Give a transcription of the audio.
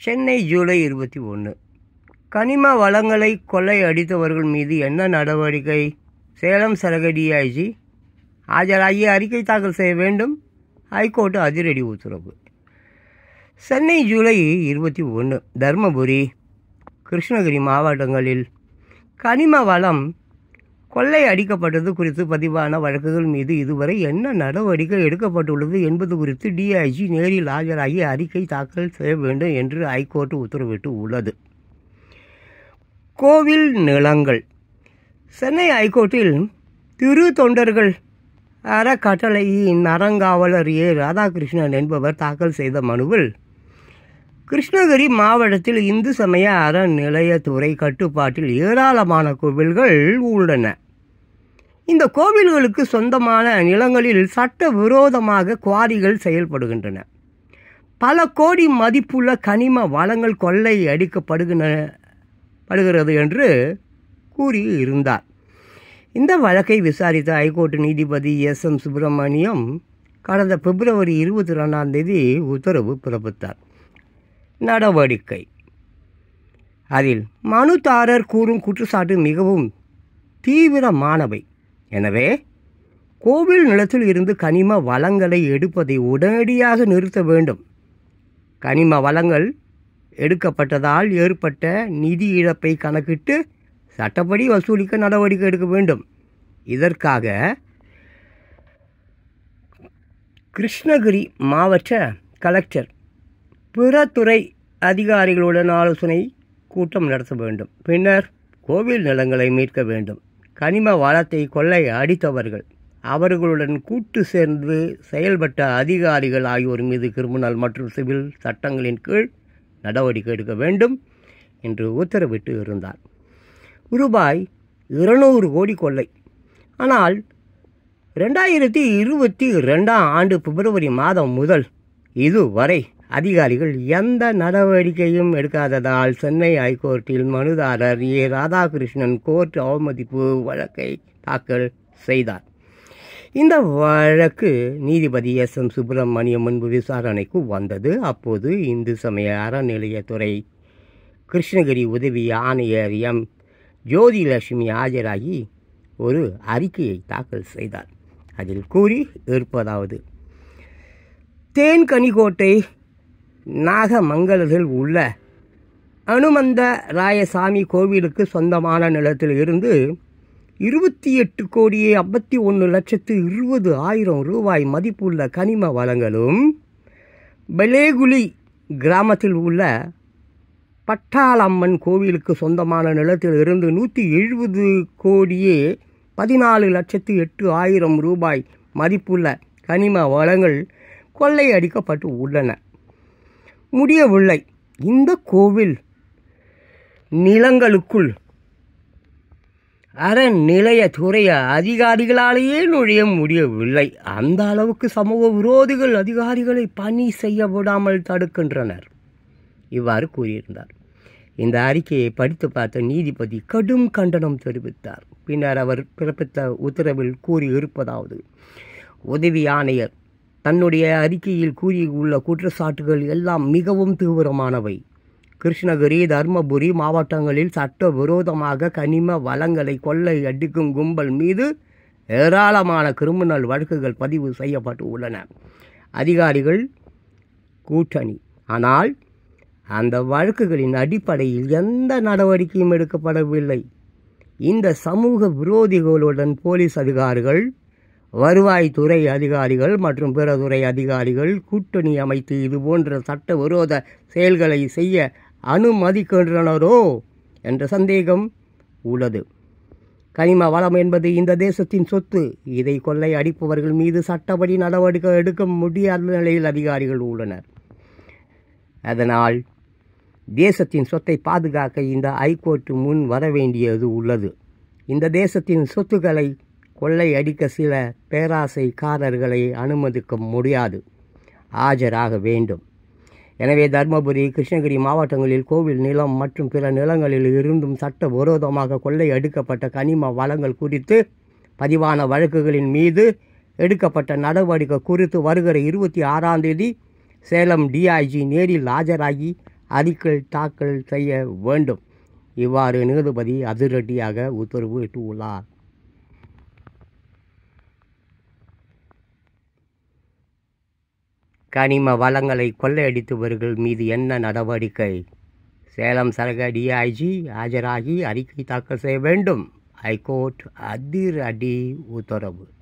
சென்னை ஜூலை 21. கனிம வளங்களை கொள்ளை அடித்தவர்கள் மீது என்ன நடவடிக்கை? சேலம் சரக டிஐஜி ஆஜராகி அறிக்கை தாக்கல் செய்ய வேண்டும். ஹைகோர்ட் அதிரடி உத்தரவு. சென்னை ஜூலை 21. தர்மபுரி, கிருஷ்ணகிரி மாவட்டங்களில் கனிம வளம் கொள்ளை அடிக்கப்பட்டது குறித்து பதிவான வழக்குகள் மீது இதுவரை என்ன நடவடிக்கை எடுக்கப்பட்டுள்ளது என்பது குறித்து டிஐஜி நேரில் ஆஜராகி அறிக்கை தாக்கல் செய்ய வேண்டும் என்று ஹைகோர்ட் உத்தரவிட்டு உள்ளது. கோவில் நிலங்கள். சென்னை ஹைகோர்ட்டில் திரு தொண்டர்கள் அறக்கட்டளையின் அறங்காவலர் ராதாகிருஷ்ணன் என்பவர் தாக்கல் செய்த மனுவில் கிருஷ்ணகிரி மாவட்டத்தில் இந்து சமய அறநிலையத்துறை கட்டுப்பாட்டில் ஏராளமான கோவில்கள் உள்ளன. இந்த கோவில்களுக்கு சொந்தமான நிலங்களில் சட்ட விரோதமாக குவாரிகள் செயல்படுகின்றன. பல கோடி மதிப்புள்ள கனிம வளங்கள் கொள்ளை அடிக்கப்படுகிறது என்று கூறியிருந்தார். இந்த வழக்கை விசாரித்த ஹைகோர்ட் நீதிபதி SM சுப்பிரமணியம் கடந்த பிப்ரவரி 22 உத்தரவு பிறப்பித்தார். நடவடிக்கை. அதில் மனுதாரர் கூறும் குற்றச்சாட்டு மிகவும் தீவிரமானவை. எனவே கோவில் நிலத்தில் இருந்து கனிம வளங்களை எடுப்பதை உடனடியாக நிறுத்த வேண்டும். கனிம வளங்கள் எடுக்கப்பட்டதால் ஏற்பட்ட நிதி இழப்பை கணக்கிட்டு சட்டப்படி வசூலிக்க நடவடிக்கை எடுக்க வேண்டும். இதற்காக கிருஷ்ணகிரி மாவட்ட கலெக்டர் பிற துறை அதிகாரிகளுடன் ஆலோசனை கூட்டம் நடத்த வேண்டும். பின்னர் கோவில் நிலங்களை மீட்க வேண்டும். கனிம வளத்தை கொள்ளை அடித்தவர்கள், அவர்களுடன் கூட்டு சேர்ந்து செயல்பட்ட அதிகாரிகள் ஆகியோர் மீது கிரிமினல் மற்றும் சிவில் சட்டங்களின் கீழ் நடவடிக்கை எடுக்க வேண்டும் என்று உத்தரவிட்டு இருந்தார். ரூபாய் 200 கோடி கொள்ளை. ஆனால் 2022 பிப்ரவரி மாதம் முதல் இதுவரை அதிகாரிகள் எந்த நடவடிக்கையும் எடுக்காததால் சென்னை ஹைகோர்ட்டில் மனுதாரர் ராதாகிருஷ்ணன் கோர்ட் அவமதிப்பு வழக்கை தாக்கல் செய்தார். இந்த வழக்கு நீதிபதி SM சுப்பிரமணியம் முன்பு விசாரணைக்கு வந்தது. அப்போது இந்து சமய அறநிலையத்துறை கிருஷ்ணகிரி உதவி ஆணையர் ஜோதிலட்சுமி ஆஜராகி ஒரு அறிக்கையை தாக்கல் செய்தார். அதில் கூறி இருப்பதாவது: தேன்கனிக்கோட்டை நாகமங்கலத்தில் உள்ள அனுமந்த ராயசாமி கோவிலுக்கு சொந்தமான நிலத்தில் இருந்து 28,51,20,000 ரூபாய் மதிப்புள்ள கனிம வளங்களும், பெலேகுலி கிராமத்தில் உள்ள பட்டாளம்மன் கோவிலுக்கு சொந்தமான நிலத்தில் இருந்து 170,14,08,000 ரூபாய் மதிப்புள்ள கனிம வளங்கள் கொள்ளையடிக்கப்பட்டு உள்ளன. முடியவில்லை. இந்த கோவில் நிலங்களுக்குள் அறநிலையத்துறை அதிகாரிகளாலேயே நுழைய முடியவில்லை. அந்த அளவுக்கு சமூக விரோதிகள் அதிகாரிகளை பணி செய்ய விடாமல் தடுக்கின்றனர். இவ்வாறு கூறியிருந்தார். இந்த அறிக்கையை படித்து பார்த்த நீதிபதி கடும் கண்டனம் தெரிவித்தார். பின்னர் அவர் பிறப்பித்த உத்தரவில் கூறியிருப்பதாவது: உதவி ஆணையர் தன்னுடைய அறிக்கையில் கூறியுள்ள குற்றச்சாட்டுகள் எல்லாம் மிகவும் தீவிரமானவை. கிருஷ்ணகிரி, தர்மபுரி மாவட்டங்களில் சட்ட விரோதமாக கனிம வளங்களை கொள்ளை அடிக்கும் கும்பல் மீது ஏராளமான கிரிமினல் வழக்குகள் பதிவு செய்யப்பட்டு உள்ளன. அதிகாரிகள் கூட்டணி. ஆனால் அந்த வழக்குகளின் அடிப்படையில் எந்த நடவடிக்கையும் எடுக்கப்படவில்லை. இந்த சமூக விரோதிகளுடன் போலீஸ் அதிகாரிகள், வருவாய்த்துறை அதிகாரிகள் மற்றும் பிற துறை அதிகாரிகள் கூட்டணி அமைத்து இதுபோன்ற சட்டவிரோத செயல்களை செய்ய அனுமதிக்கின்றனரோ என்ற சந்தேகம் உள்ளது. கனிம வளம் என்பது இந்த தேசத்தின் சொத்து. இதை கொள்ளை அடிப்பவர்கள் மீது சட்டப்படி நடவடிக்கை எடுக்க முடியாத நிலையில் அதிகாரிகள் உள்ளனர். அதனால் தேசத்தின் சொத்தை பாதுகாக்க இந்த ஹைகோர்ட் முன் வர வேண்டியது உள்ளது. இந்த தேசத்தின் சொத்துக்களை கொள்ளை அடிக்க சில பேராசைக்காரர்களை அனுமதிக்க முடியாது. ஆஜராக வேண்டும். எனவே தர்மபுரி, கிருஷ்ணகிரி மாவட்டங்களில் கோவில் நிலம் மற்றும் பிற நிலங்களில் இருந்தும் சட்ட விரோதமாக கொள்ளை அடிக்கப்பட்ட கனிம வளங்கள் குறித்து பதிவான வழக்குகளின் மீது எடுக்கப்பட்ட நடவடிக்கை குறித்து வருகிற 26 சேலம் டிஐஜி நேரில் ஆஜராகி அறிக்கை தாக்கல் செய்ய வேண்டும். இவ்வாறு நீதிபதி அதிரடியாக உத்தரவு இட்டுள்ளார். கனிம வளங்களை கொள்ளையடித்தவர்கள் மீது என்ன நடவடிக்கை? சேலம் சரக டிஐஜி ஆஜராகி அறிக்கை தாக்கல் செய்ய வேண்டும். ஹைகோர்ட் அதிரடி உத்தரவு.